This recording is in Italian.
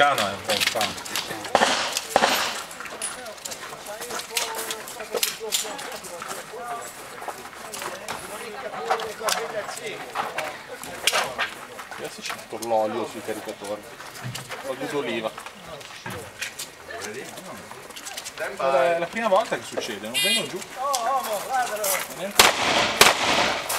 toscano è un po' infame. Adesso c'è tutto l'olio sui caricatori, olio d'oliva. È la prima volta che succede, non vengono giù.